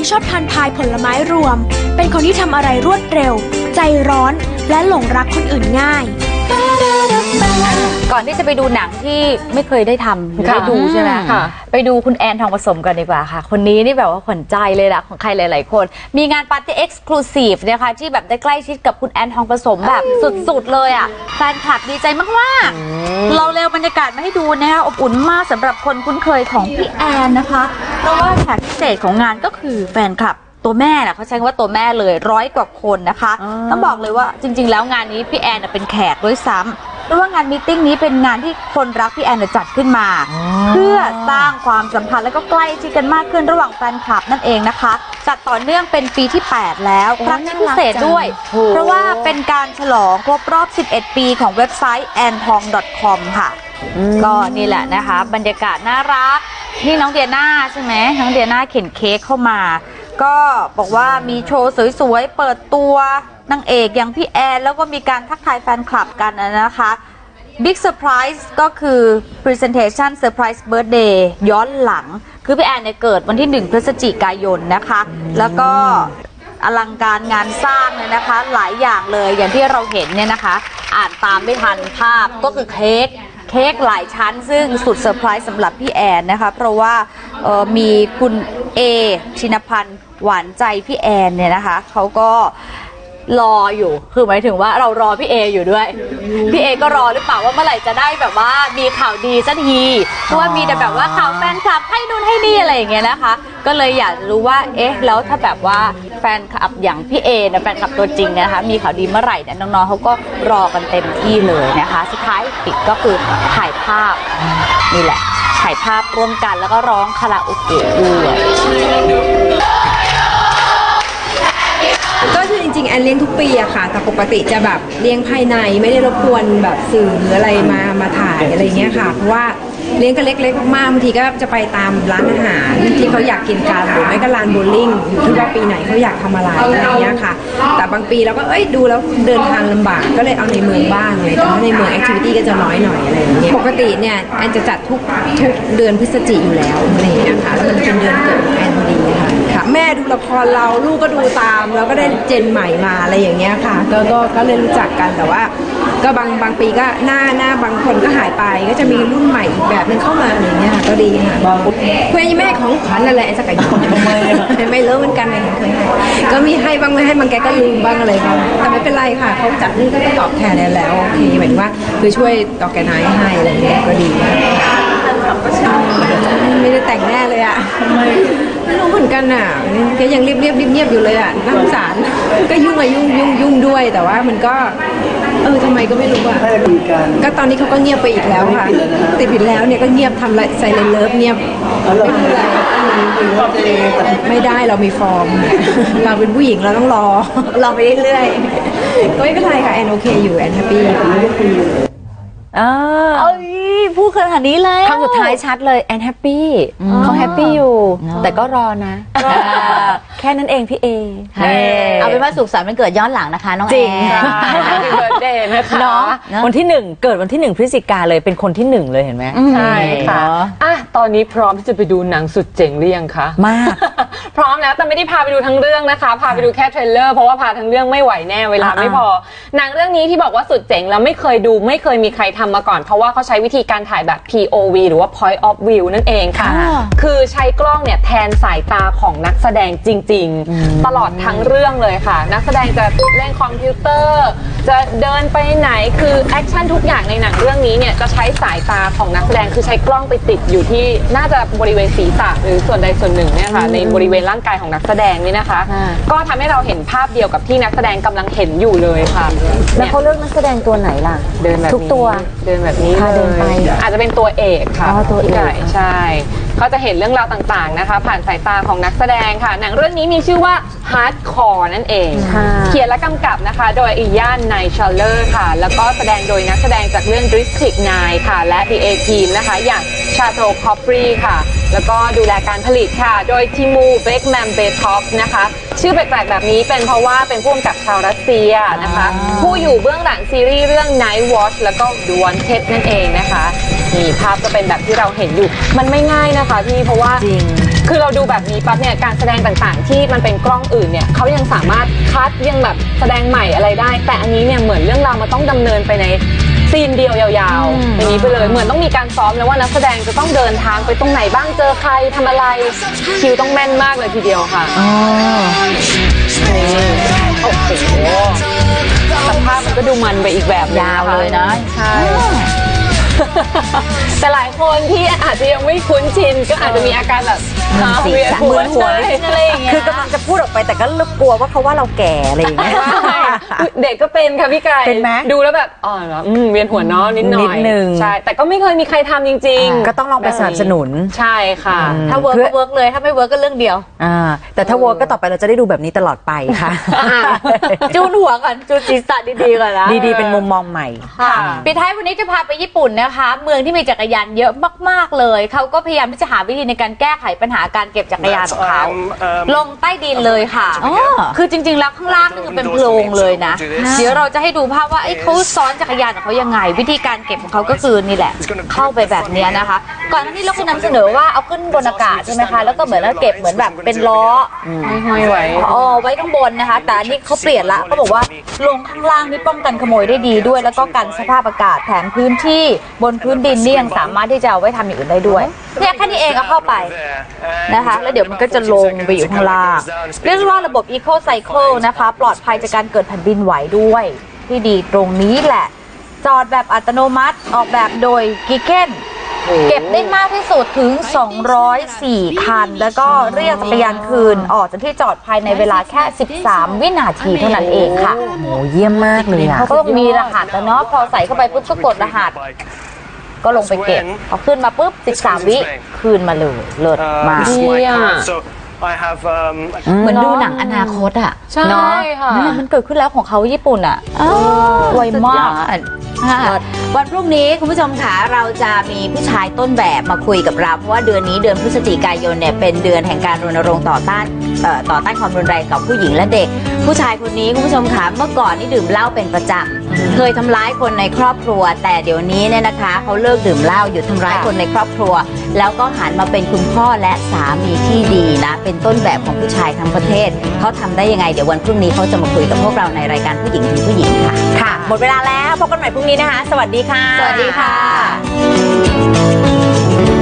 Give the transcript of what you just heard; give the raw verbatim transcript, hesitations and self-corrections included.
ชอบทานพายผลไม้รวมเป็นคนที่ทำอะไรรวดเร็วใจร้อนและหลงรักคนอื่นง่ายก่อนที่จะไปดูหนังที่ไม่เคยได้ทำได้ดูใช่ไหมไปดูคุณแอนทองผสมกันดีกว่าค่ะคนนี้นี่แบบว่าขวัญใจเลยล่ะของใครหลายๆคนมีงานปาร์ตี้เอ็กซ์คลูซีฟนะคะที่แบบได้ใกล้ชิดกับคุณแอนทองผสมแบบสุดๆเลยอ่ะแฟนคลับดีใจมากๆเราเร็วบรรยากาศมาให้ดูนะคะอบอุ่นมากสำหรับคนคุ้นเคยของพี่แอนนะคะเพราะว่าแขกพิเศษของงานก็คือแฟนคลับตัวแม่น่ะเขาใช้คำว่าตัวแม่เลยร้อยกว่าคนนะคะต้องบอกเลยว่าจริงๆแล้วงานนี้พี่แอนเป็นแขกด้วยซ้ำเพราะว่างานมีตติ้งนี้เป็นงานที่คนรักพี่แอนจัดขึ้นมาเพื่อสร้างความสัมพันธ์และก็ใกล้ชิดกันมากขึ้นระหว่างแฟนคลับนั่นเองนะคะจัดต่อเนื่องเป็นปีที่แปดแล้วครั้งนี้พิเศษด้วยเพราะว่าเป็นการฉลองครบรอบสิบเอ็ดปีของเว็บไซต์ แอนทอง ดอท คอม ค่ะก็นี่แหละนะคะบรรยากาศน่ารักนี่น้องเดียน่าใช่ไหมน้องเดียน่าเข็นเค้กเข้ามาก็บอกว่ามีโชว์สวยๆเปิดตัวนางเอกอย่างพี่แอนแล้วก็มีการทักทายแฟนคลับกันนะคะบิ๊กเซอร์ไพรส์ก็คือ Presentation Surprise Birthday ย้อนหลังคือพี่แอนเนี่ยเกิดวันที่หนึ่งพฤศจิกายนนะคะแล้วก็อลังการงานสร้างเนี่ยนะคะหลายอย่างเลยอย่างที่เราเห็นเนี่ยนะคะอ่านตามไม่ทันภาพก็คือเค้กเค้กหลายชั้นซึ่งสุดเซอร์ไพรส์สำหรับพี่แอนนะคะเพราะว่ามีคุณเอชินพันธ์หวานใจพี่แอนเนี่ยนะคะเขาก็รออยู่คือหมายถึงว่าเรารอพี่เออยู่ด้วยพี่เอก็รอหรือเปล่าว่าเมื่อไหร่จะได้แบบว่ามีข่าวดีสักทีเพราะว่ามีแต่แบบว่าข่าวแฟนคลับให้นู่นให้นี่อะไรอย่างเงี้ยนะคะก็เลยอยากรู้ว่าเอ๊ะแล้วถ้าแบบว่าแฟนคลับอย่างพี่เอนะแฟนคลับตัวจริงนะคะมีข่าวดีเมื่อไหร่เนี่ยน้องๆเขาก็รอกันเต็มที่เลยนะคะสุดท้ายปิดก็คือถ่ายภาพนี่แหละถ่ายภาพร่วมกันแล้วก็ร้องคาราโอเกะด้วยก็คือจริงๆแอนเลี้ยงทุกปีอะค่ะแต่ปกติจะแบบเลี้ยงภายในไม่ได้รบกวนแบบสื่อหรืออะไรมามาถ่ายอะไรเงี้ยค่ะเพราะว่าเลี้ยงก็เล็กๆมากๆบางทีก็จะไปตามร้านอาหารที่เขาอยากกินกันหรือไม่ก็ลานโบว์ลิ่งอยู่ที่ว่าปีไหนเขาอยากทำอะไรอะไรเงี้ยค่ะแต่บางปีเราก็เอ้ยดูแล้วเดินทางลำบากก็เลยเอาในเมืองบ้างเลยแต่ว่าในเมืองแอคทิวิตี้ก็จะน้อยหน่อยอะไรอย่างเงี้ยปกติเนี่ยแอนจะจัดทุกทุกเดือนพฤศจิกายนอยู่แล้วอะไรอย่างเงี้ยค่ะแล้วมันเป็นเดือนเกิดของแอนพอดีค่ะแม่ดูละครเราลูกก็ดูตามแล้วก็ได้เจนใหม่มาอะไรอย่างเงี้ยค่ะก็ก็ก็เลยรู้จักกันแต่ว่าก็บางบางปีก็หน้าหน้าบางคนก็หายไปก็จะมีรุ่นใหม่อีกแบบนึงเข้ามาอะไรเงี้ยค่ะก็ดีค่ะเพื่อนแม่ของขวัญอะไรสักอย่างไม่เลิกเหมือนกันเลยเคยให้ก็มีให้บ้างไม่ให้บางแกก็ลืมบ้างอะไรบ้างแต่ไม่เป็นไรค่ะเขาจัดนี่ก็ต้องตอบแทนแล้วโอเคหมายถึงว่าคือช่วยตอบแกนายให้อะไรเงี้ยก็ดีไม่ได้แต่งแน่เลยอ่ะไม่รู้เหมือนกันอ่ะแกยังเรียบเรียบเงียบอยู่เลยอ่ะน่าสงสารก็ยุ่งอะยุ่งยุ่งยุ่งด้วยแต่ว่ามันก็เออทำไมก็ไม่รู้อ่ะก็ตอนนี้เขาก็เงียบไปอีกแล้วค่ะติดผิดแล้วเนี่ยก็เงียบทำไรใส่เลนเลิฟเงียบไม่เป็นไรไม่ได้เรามีฟอร์มเราเป็นผู้หญิงเราต้องรอรอไปเรื่อยๆก็ไม่เป็นไรค่ะแอนโอเคอยู่แอนแฮปปี้เออเอ้ยพูดขนาดนี้เลยคำสุดท้ายชัดเลยแอนแฮปปี้เขาแฮปปี้อยู่แต่ก็รอนะแค่นั้นเองพี่เอเอาเป็นว่าสุขสันต์วันเกิดย้อนหลังนะคะน้องแอนเบิร์ธเดย์นะคะเนาะวันที่หนึ่งเกิดวันที่หนึ่งพฤศจิกาเลยเป็นคนที่หนึ่งเลยเห็นไหมใช่ค่ะอ่ะตอนนี้พร้อมที่จะไปดูหนังสุดเจ๋งหรือยังคะมากพร้อมแล้วแต่ไม่ได้พาไปดูทั้งเรื่องนะคะพาไปดูแค่เทรลเลอร์เพราะว่าพาทั้งเรื่องไม่ไหวแน่เวลาไม่พอหนังเรื่องนี้ที่บอกว่าสุดเจ๋งแล้วไม่เคยดูไม่เคยมีใครทำมาก่อนเพราะว่าเขาใช้วิธีการถ่ายแบบ พี โอ วี หรือว่า point of view นั่นเองค่ะคือใช้กล้องเนี่ยแทนสายตาของนักแสดงจริงๆตลอดทั้งเรื่องเลยค่ะนักแสดงจะเล่นคอมพิวเตอร์จะเดินไปไหนคือแอคชั่นทุกอย่างในหนังเรื่องนี้เนี่ยจะใช้สายตาของนักแสดงคือใช้กล้องไปติดอยู่ที่น่าจะบริเวณศีรษะหรือส่วนใดส่วนหนึ่งเนี่ยค่ะในบริเวณร่างกายของนักแสดงนี่นะคะก็ทำให้เราเห็นภาพเดียวกับที่นักแสดงกำลังเห็นอยู่เลยค่ะแล้วเขาเลือกนักแสดงตัวไหนล่ะเดินแบบทุกตัวเดินแบบนี้เลยอาจจะเป็นตัวเอกค่ะตัวเอกใช่เขาจะเห็นเรื่องราวต่างๆนะคะผ่านสายตาของนักแสดงค่ะหนังเรื่องนี้มีชื่อว่า Hardcore นั่นเองเขียนและกำกับนะคะโดยอีย่านไนชัลเลอร์ค่ะแล้วก็แสดงโดยนักแสดงจากเรื่อง District ไนน์ ค่ะและ The A-Team นะคะอย่างชาโตคอฟฟรีค่ะแล้วก็ดูแลการผลิตค่ะโดยทิมูเบคแมมเบทอฟนะคะชื่อแปลกๆแบบนี้เป็นเพราะว่าเป็นผู้กำกับชาวรัสเซียนะคะผู้อยู่เบื้องหลังซีรีส์เรื่อง Night Watch แล้วก็ The Wanted นั่นเองนะคะนี่ภาพก็เป็นแบบที่เราเห็นอยู่มันไม่ง่ายนะคะพี่เพราะว่าคือเราดูแบบนี้ปั๊บเนี่ยการแสดงต่างๆ ที่มันเป็นกล้องอื่นเนี่ยเขายังสามารถคัดยังแบบแสดงใหม่อะไรได้ แต่อันนี้เนี่ยเหมือนเรื่องราวมันต้องดำเนินไปในซีนเดียวยาวๆอย่างนี้ไปเลยเหมือนต้องมีการซ้อมแล้วว่านักแสดงจะต้องเดินทางไปตรงไหนบ้างเจอใครทำอะไรคิวต้องแม่นมากเลยทีเดียวค่ะอ๋อโอ้โหสภาพมันก็ดูมันไปอีกแบบยาวเลยนะใช่แต่หลายคนที่อาจจะยังไม่คุ้นชินก็อาจจะมีอาการแบบเวียนหัวอะไรอย่างเงี้ยคือกำลังจะพูดออกไปแต่ก็กลัวว่าเขาว่าเราแก่อะไรอย่างเงี้ยเด็กก็เป็นค่ะพี่ไก่เป็นไหมดูแล้วแบบอ๋อเหรอเวียนหัวน้อนิดหน่อยนิดนึงใช่แต่ก็ไม่เคยมีใครทำจริงๆก็ต้องลองไปสนับสนุนใช่ค่ะถ้าเวิร์กก็เวิร์กเลยถ้าไม่เวิร์กก็เรื่องเดียวอ่าแต่ถ้าเวิร์กก็ต่อไปเราจะได้ดูแบบนี้ตลอดไปค่ะจูนหัวก่อนจูนศีรษะดีๆก่อนนะดีๆเป็นมุมมองใหม่ค่ะปิดท้ายวันนี้จะพาไปญี่ปุ่นนะคะเมืองที่มีจักรยานเยอะมากๆเลยเขาก็พยายามที่จะหาวิธีในการแก้ไขปัญหาการเก็บจักรยานของเขาลงใต้ดินเลยค่ะคือจริงๆแล้วข้างล่างนี่คือเป็นโพรงเลยนะเดี๋ยวเราจะให้ดูภาพว่าเขาซ้อนจักรยานของเขายังไงวิธีการเก็บของเขาก็คือนี่แหละเข้าไปแบบนี้นะคะก่อนหน้านี้เราเคยนำเสนอว่าเอาขึ้นบนอากาศใช่ไหมคะแล้วก็เหมือนเก็บเหมือนแบบเป็นล้อห้อยไว้อ๋อไว้ข้างบนนะคะแต่อันนี้เขาเปลี่ยนละเขาบอกว่าลงข้างล่างนี่ป้องกันขโมยได้ดีด้วยแล้วก็กันสภาพอากาศแถมพื้นที่บนพื้นดินนี่ยังสามารถที่จะเอาไว้ทำอย่างอื่นได้ด้วยเนี่ยแค่นี้เองก็เข้าไปนะคะแล้วเดี๋ยวมันก็จะลงไปอยู่ข้างล่างเรียกว่าระบบ Eco Cycle นะคะปลอดภัยจากการเกิดแผ่นดินไหวด้วยที่ดีตรงนี้แหละจอดแบบอัตโนมัติออกแบบโดยกิเก้นเก็บได้มากที่สุดถึงสองร้อยสี่คันแล้วก็เรียกจักรยานคืนออกจากที่จอดภายในเวลาแค่สิบสามวินาทีเท่านั้นเองค่ะโอ้เยี่ยมมากเลยอ่ะเขาก็ต้องมีรหัสแล้วเนาะพอใส่เข้าไปปุ๊บก็กดรหัสก็ลงไปเก็บพอขึ้นมาปุ๊บสิบสามวิคืนมาเลยเลิศมากเหมือนดูหนังอนาคตอ่ะใช่ค่ะนี่มันเกิดขึ้นแล้วของเขาญี่ปุ่นอ่ะไวมากวันพรุ่งนี้คุณผู้ชมค่ะเราจะมีผู้ชายต้นแบบมาคุยกับเราเพราะว่าเดือนนี้เดือนพฤศจิกายนเนี่ยเป็นเดือนแห่งการรณรงค์ต่อต้านต่อต้านความรุนแรงกับผู้หญิงและเด็กผู้ชายคนนี้คุณผู้ชมค่ะเมื่อก่อนนี่ดื่มเหล้าเป็นประจำเคยทำร้ายคนในครอบครัวแต่เดี๋ยวนี้เนี่ยนะคะเขาเลิกดื่มเหล้าหยุดทำร้ายคนในครอบครัวแล้วก็หันมาเป็นคุณพ่อและสามีที่ดีนะเป็นต้นแบบของผู้ชายทั้งประเทศเขาทำได้ยังไงเดี๋ยววันพรุ่งนี้เขาจะมาคุยกับพวกเราในรายการผู้หญิงถึงผู้หญิงค่ะค่ะหมดเวลาแล้วพบกันใหม่พรุ่งนี้นะคะสวัสดีค่ะสวัสดีค่ะ